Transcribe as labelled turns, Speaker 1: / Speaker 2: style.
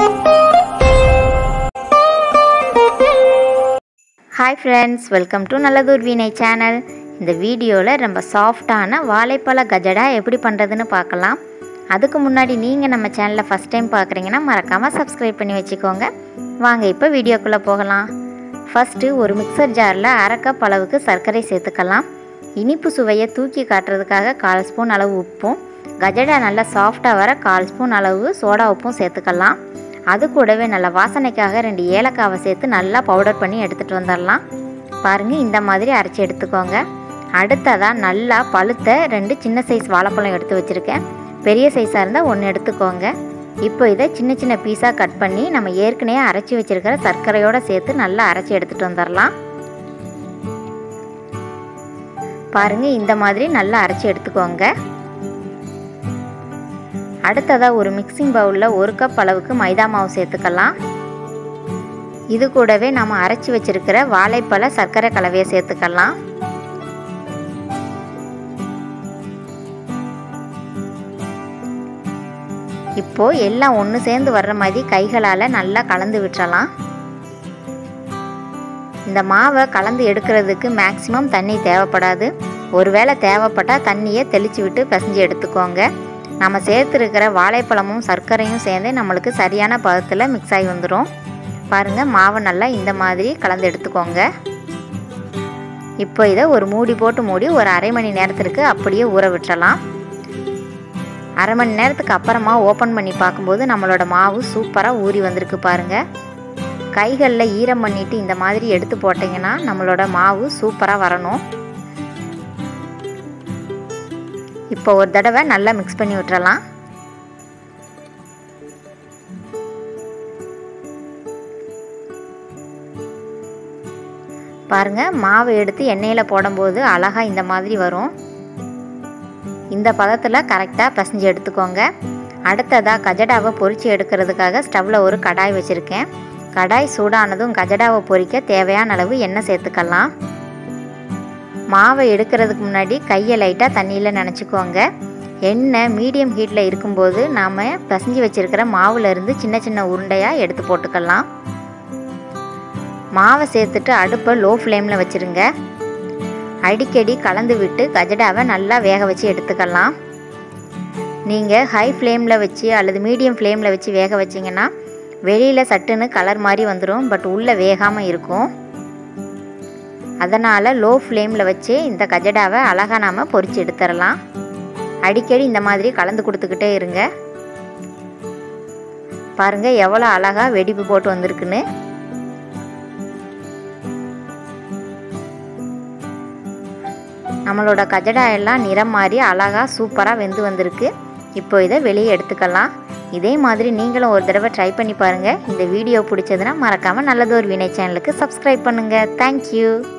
Speaker 1: Hi friends, welcome to Nallathor Veenai channel. இந்த வீடியோல ரொம்ப சாஃப்ட்டான வாழைப்பழ கஜடா எப்படி பண்றதுன்னு பார்க்கலாம். அதுக்கு முன்னாடி நீங்க நம்ம சேனலை ஃபர்ஸ்ட் டைம் பார்க்கறீங்கன்னா மறக்காம Subscribe பண்ணி வெச்சுக்கோங்க. வாங்க இப்போ வீடியோக்குள்ள போகலாம். ஃபர்ஸ்ட் ஒரு மிக்ஸர் ஜார்ல 1/2 கப் அளவுக்கு சர்க்கரை சேர்த்துக்கலாம். இனிப்பு சுவையை தூக்கி காட்டுறதுக்காக 1/4 ஸ்பூன் அளவு உப்பும் கஜடா நல்லா சாஃப்ட்டா வர 1/4 ஸ்பூன் அளவு சோடா உப்பும் சேர்த்துக்கலாம். அது கூடவே நல்ல வாசனைக்காக 2 ஏலக்காவை சேர்த்து நல்லா பவுடர் பண்ணி எடுத்துட்டு வந்துடலாம். பாருங்க இந்த மாதிரி அரைச்சி எடுத்துக்கோங்க. அடுத்ததா நல்லா பழுத்த 2 சின்ன சைஸ் வாழைப்பழம் எடுத்து வச்சிருக்கேன். பெரிய சைஸா இருந்தா 1 எடுத்துக்கோங்க. இப்போ இதை சின்ன சின்ன பீஸா கட் பண்ணி நம்ம ஏற்கனவே அரைச்சி வச்சிருக்கிற சர்க்கரையோட சேர்த்து நல்லா அரைச்சி எடுத்துட்டு வந்துடலாம். பாருங்க இந்த மாதிரி நல்லா அரைச்சி எடுத்துக்கோங்க. அடுத்ததா ஒரு மிக்சிங் பவுல்ல 1 கப் அளவுக்கு மைதா மாவு சேர்த்துக்கலாம். இது கூடவே நாம அரைச்சி வச்சிருக்கிற வாழைப்பழ சர்க்கரை கலவையை சேர்த்துக்கலாம். இப்போ எல்லாம் ஒன்று சேர்ந்து வர்ற மாதிரி கைகளால நல்லா கலந்து விட்டுறலாம். இந்த மாவை கலந்து எடுக்கிறதுக்கு மேக்ஸிமம் தண்ணி தேவைப்படாது. ஒருவேளை தேவைப்பட்டா தண்ணியை தெளிச்சு விட்டு பிசைஞ்சு எடுத்துக்கோங்க. நம்ம சேர்த்துருக்கிற வாழைப்பழமும் சர்க்கரையும் சேர்ந்து நம்மளுக்கு சரியான பதத்தில் மிக்ஸ் ஆகி வந்துடும். பாருங்கள் மாவை நல்லா இந்த மாதிரி கலந்து எடுத்துக்கோங்க. இப்போ இதை ஒரு மூடி போட்டு மூடி ஒரு 1/2 மணி நேரத்திற்கு அப்படியே ஊற விட்டுறலாம். 1/2 மணி நேரத்துக்கு அப்புறமா ஓப்பன் பண்ணி பார்க்கும்போது நம்மளோட மாவு சூப்பராக ஊறி வந்திருக்கு பாருங்கள். கைகளில் ஈரம் பண்ணிவிட்டு இந்த மாதிரி எடுத்து போட்டிங்கன்னா நம்மளோட மாவு சூப்பராக வரணும். இப்போ ஒரு தடவை நல்லா மிக்ஸ் பண்ணி விட்டுறலாம். பாருங்க மாவு எடுத்து எண்ணெயில் போடும்போது அழகா இந்த மாதிரி வரும். இந்த பதத்தில் கரெக்டாக பிசைஞ்சு எடுத்துக்கோங்க. அடுத்ததா கஜடாவை பொரிச்சு எடுக்கிறதுக்காக ஸ்டவ்வில் ஒரு கடாய் வச்சுருக்கேன். கடாய் சூடானதும் கஜடாவை பொரிக்க தேவையான அளவு எண்ணெய் சேர்த்துக்கலாம். மாவை எடுக்கிறதுக்கு முன்னாடி கையை லைட்டாக தண்ணியில் நனைச்சிக்கோங்க. எண்ணெய் மீடியம் ஹீட்டில் இருக்கும்போது நாம் பிசைஞ்சு வச்சுருக்கிற மாவுலேருந்து சின்ன சின்ன உருண்டையாக எடுத்து போட்டுக்கலாம். மாவை சேர்த்துட்டு அடுப்பை லோ ஃப்ளேமில் வச்சுருங்க. அடிக்கடி கலந்து விட்டு கஜடாவை நல்லா வேக வச்சு எடுத்துக்கலாம். நீங்கள் ஹை ஃப்ளேமில் வச்சு அல்லது மீடியம் ஃப்ளேமில் வச்சு வேக வச்சிங்கன்னா வெளியில் சட்டுன்னு கலர் மாதிரி வந்துடும், பட் உள்ளே வேகாமல் இருக்கும். அதனால் லோ ஃப்ளேமில் வச்சு இந்த கஜடாவை அழகாக நாம் பொரிச்சு எடுத்துடலாம். அடிக்கடி இந்த மாதிரி கலந்து கொடுத்துக்கிட்டே இருங்க. பாருங்கள் எவ்வளோ அழகாக வெடிப்பு போட்டு வந்திருக்குன்னு. நம்மளோட கஜடா எல்லாம் நிறம் மாறி அழகாக சூப்பராக வெந்து வந்திருக்கு. இப்போ இதை வெளியே எடுத்துக்கலாம். இதே மாதிரி நீங்களும் ஒரு தடவை ட்ரை பண்ணி பாருங்கள். இந்த வீடியோ பிடிச்சதுன்னா மறக்காமல் நல்லதொரு வீணை சேனலுக்கு சப்ஸ்கிரைப் பண்ணுங்கள். தேங்க்யூ.